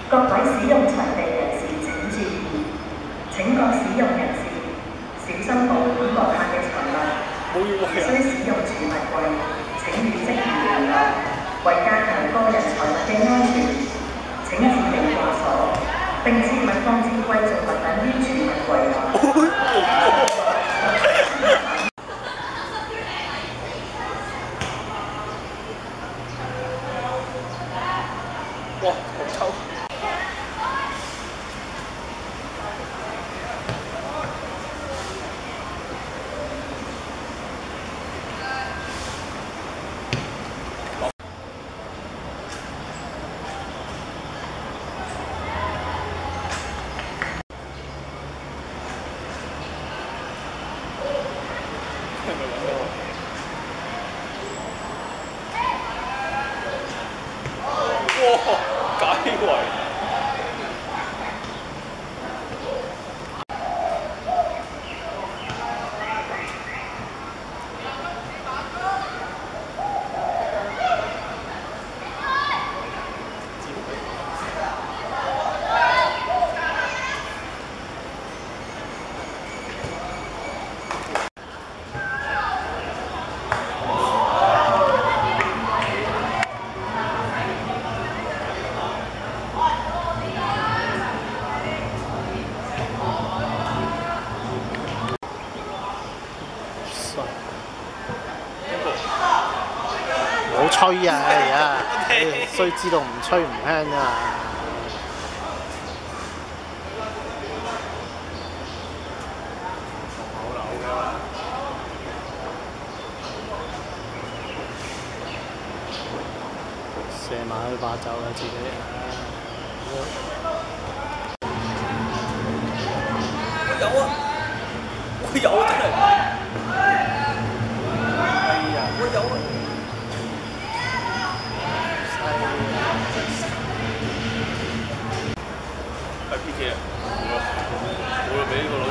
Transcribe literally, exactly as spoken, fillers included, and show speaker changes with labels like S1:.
S1: 各位使用場地人士請注意，請各使用人士小心保管閣下嘅財物。需使用儲物櫃，請與職員聯絡。為加強個人財物嘅安全，請自定掛鎖，並切勿放置貴重物品於儲物櫃內。
S2: 哇，好臭！哇！解圍。
S3: 唔好吹啊！而家須知道唔吹唔香啊！射埋去霸走啦自己。
S2: 我有啊！我有啊！真係。係啊！我有啊！係 P K 啊！冇啦，冇啦，俾呢個女。